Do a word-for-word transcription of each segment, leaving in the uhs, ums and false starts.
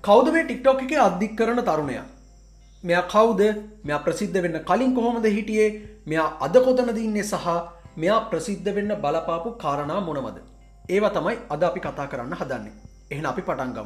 කවුද මේ TikTok එකේ අධික් කරන තරුණයා? මෙයා කවුද? මෙයා ප්‍රසිද්ධ වෙන්න කලින් කොහොමද හිටියේ? මෙයා අද කොතනද ඉන්නේ සහ මෙයා ප්‍රසිද්ධ වෙන්න බලපාපු කාරණා මොනවද? ඒවා තමයි අද අපි කතා කරන්න හදන්නේ. එහෙනම් අපි පටන් ගමු.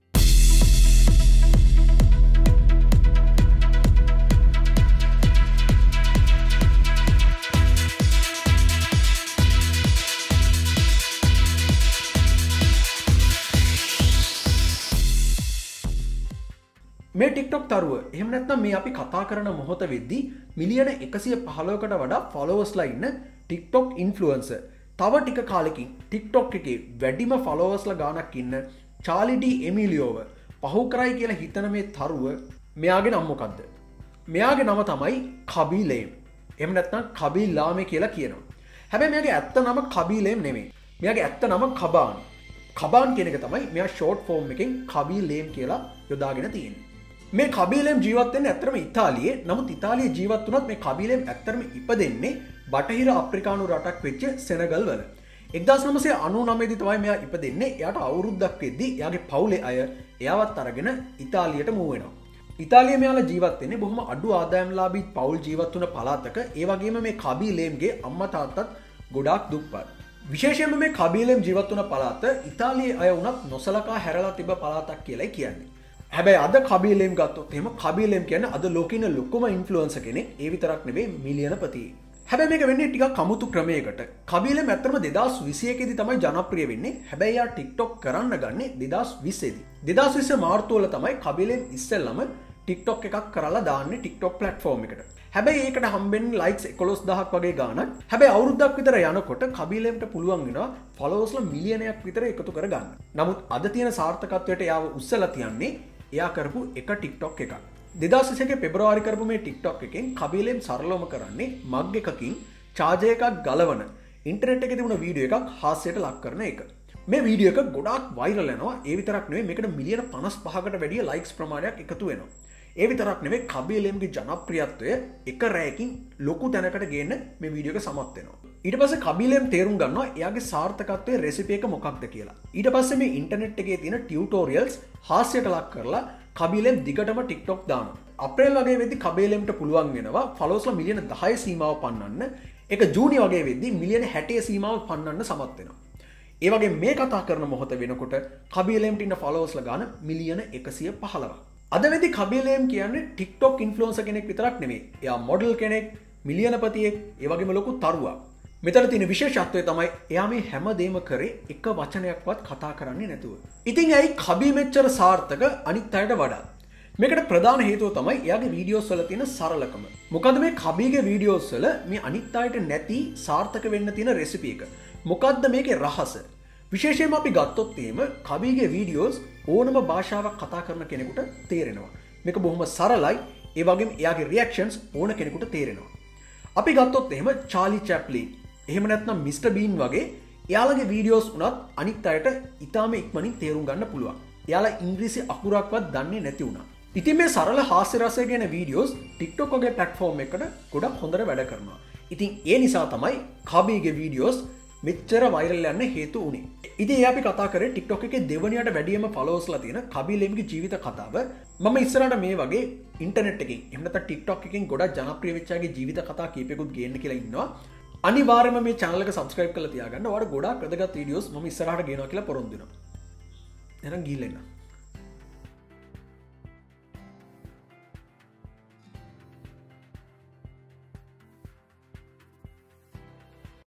මේ TikTok තරුව එහෙම නැත්නම් මේ අපි කතා කරන මොහොත වෙද්දී මිලියන එකසිය පහළොවකට වඩා ෆොලෝවර්ස්ලා ඉන්න TikTok ඉන්ෆ්ලුවෙන්සර්. තව ටික කාලෙකින් TikTok එකේ වැඩිම ෆොලෝවර්ස්ලා ගාණක් ඉන්න චාලි ඩී එමිලියෝව පහු කරයි කියලා හිතන මේ තරුව මෙයාගේ නම මොකද්ද? මෙයාගේ නම තමයි කබී ලේම්. එහෙම නැත්නම් කබී ලාමේ කියලා කියනවා. හැබැයි මෙයාගේ ඇත්ත නම කබී ලේම් නෙමෙයි. මෙයාගේ ඇත්ත නම කබාන්. කබාන් කියන එක තමයි මෙයා ෂෝට් ෆෝම් එකෙන් කබී ලේම් කියලා යොදාගෙන තියෙන්නේ. මේ කබීලෙම් ජීවත් වෙන්නේ ඇත්තටම ඉතාලියේ. නමුත් ඉතාලියේ ජීවත් වුණත් මේ කබීලෙම් ඇත්තටම ඉපදෙන්නේ බටහිර අප්‍රිකානු රටක් වෙච්ච සෙනගල් වල. එක්දාස් නවසිය අනූනවය දී තමයි මෙයා ඉපදෙන්නේ. එයාට අවුරුද්දක් වෙද්දී එයාගේ පවුලේ අය එයාවත් අරගෙන ඉතාලියට මූව් වෙනවා. ඉතාලියේ මෙයාලා ජීවත් වෙන්නේ බොහොම අඩු ආදායම්ලාභී පවුල් ජීවත් වුණ පළාතක. ඒ වගේම මේ කබීලෙම්ගේ අම්මා තාත්තත් ගොඩාක් දුප්පත්. විශේෂයෙන්ම මේ කබීලෙම් ජීවත් වුණ පළාත ඉතාලියේ අය වුණත් නොසලකා හැරලා තිබ්බ පළාතක් කියලායි කියන්නේ. හැබැයි අද කබීලෙම් ගත්තොත් එහෙම කබීලෙම් කියන්නේ අද ලෝකේ ඉන්න ලොකුම ඉන්ෆ්ලුවෙන්සර් කෙනෙක්. ඒ විතරක් නෙවෙයි මිලියනපති. හැබැයි මේක වෙන්නේ ටිකක් කමුතු ක්‍රමයකට. කබීලෙම් ඇත්තටම දෙදාස් විසිඑක දී තමයි ජනප්‍රිය වෙන්නේ. හැබැයි යා TikTok කරන්න ගන්නේ දෙදාස් විස්සේ දී. දෙදාස් විස්ස මාර්තු වල තමයි කබීලෙම් ඉස්සෙල්ලම TikTok එකක් කරලා දාන්නේ TikTok platform එකට. හැබැයි ඒකට හම්බෙන්නේ likes එකොළොස් දහසක් වගේ ගාණක්. හැබැයි අවුරුද්දක් විතර යනකොට කබීලෙම්ට පුළුවන් වෙනවා followers මිලියනයක් විතර එකතු කරගන්න. නමුත් අද තියෙන සාර්ථකත්වයට යාව උස්සලා තියන්නේ එයා කරපු එක TikTok එකක්. දෙදාස් විසිඑක පෙබරවාරි කරපු මේ TikTok එකෙන් කබීලෙම් සරලවම කරන්නේ මග් එකකින් චාර්ජර් එකක් ගලවන ඉන්ටර්නෙට් එකේ තිබුණ වීඩියෝ එකක් හාස්‍යයට ලක් කරන එක. මේ වීඩියෝ එක ගොඩාක් වෛරල් යනවා. ඒ විතරක් නෙවෙයි මේකට මිලියන පනස් පහකට වැඩිය likes ප්‍රමාණයක් එකතු වෙනවා. ඒ විතරක් නෙවෙයි කබීලෙම්ගේ ජනප්‍රියත්වය එක රැයකින් ලොකු තැනකට ගේන්න මේ වීඩියෝ එක සමත් වෙනවා. ඊට පස්සේ කබීලෙම් තේරුම් ගන්නවා එයාගේ සාර්ථකත්වයේ රෙසිපි එක මොකක්ද කියලා. ඊට පස්සේ මේ ඉන්ටර්නෙට් එකේ තියෙන ටියුටෝරියල්ස් හාස්‍යයට ලක් කරලා කබීලෙම් දිගටම TikTok දානවා. අප්‍රේල් වගේ වෙද්දී කබීලෙම්ට පුළුවන් වෙනවා ෆලෝවර්ස්ලා මිලියන දහය සීමාව පන්නන්න. ඒක ජූනි වගේ වෙද්දී මිලියන හැටය සීමාව පන්නන්න සමත් වෙනවා. ඒ වගේ මේ කතා කරන මොහොත වෙනකොට කබීලෙම්ට ඉන්න ෆලෝවර්ස්ලා ගාන මිලියන එකසිය පහළොවක්. අද වෙද්දී කබීලෙම් කියන්නේ TikTok ඉන්ෆ්ලුවෙන්සර් කෙනෙක් විතරක් නෙමෙයි. එයා මොඩල් කෙනෙක්, මිලියනපතියෙක්, ඒ වගේම ලොකු තරුවක්. මෙතන තියෙන විශේෂත්වය තමයි එයා මේ හැමදේම කරේ එක වචනයක්වත් කතා කරන්නේ නැතුව. ඉතින් ඇයි කබී මෙච්චර සාර්ථක අනිත් අයට වඩා? මේකට ප්‍රධාන හේතුව තමයි එයාගේ වීඩියෝස් වල තියෙන සරලකම. මොකද මේ කබීගේ වීඩියෝස් වල මේ අනිත් අයට නැති සාර්ථක වෙන්න තියෙන රෙසිපි එක. මොකද්ද මේකේ රහස? විශේෂයෙන්ම අපි ගත්තොත් එහෙම කබීගේ වීඩියෝස් ඕනම භාෂාවක් කතා කරන කෙනෙකුට තේරෙනවා. මේක බොහොම සරලයි. ඒ වගේම එයාගේ රියැක්ෂන්ස් ඕන කෙනෙකුට තේරෙනවා. අපි ගත්තොත් එහෙම චාලි චැප්ලින්, එහෙම නැත්නම් මිස්ටර් බීන් වගේ එයාලගේ වීඩියෝස් උනත් අනිත් අයට ඉතාම ඉක්මනින් තේරුම් ගන්න පුළුවන්. එයාලා ඉංග්‍රීසි අකුරක්වත් දන්නේ නැති වුණා. ඉතින් මේ සරල හාස්‍ය රසය ගැන වීඩියෝස් TikTok වගේ platform එකකට ගොඩක් හොඳට වැඩ කරනවා. ඉතින් ඒ නිසා තමයි කබීගේ වීඩියෝස් මෙච්චර වෛරල් යන්න හේතු වුණේ. ඉතින් අපි කතා කරේ TikTok එකේ දෙවනියට වැඩියම ෆලෝවර්ස්ලා තියෙන කබීලෙම්ගේ ජීවිත කතාව. මම ඉස්සරහට මේ වගේ ඉන්ටර්නෙට් එකකින් එහෙම නැත්නම් TikTok එකකින් ගොඩක් ජනප්‍රිය වෙච්ච අයගේ ජීවිත කතා කීපයකුත් ගේන්න කියලා ඉන්නවා. අනිවාර්යයෙන්ම මේ channel එක subscribe කරලා තියාගන්න. ඔයාලට ගොඩාක් වැදගත් වීඩියෝස් මම ඉස්සරහට ගේනවා කියලා පොරොන්දු වෙනවා. එහෙනම් ගිහින් එන්න.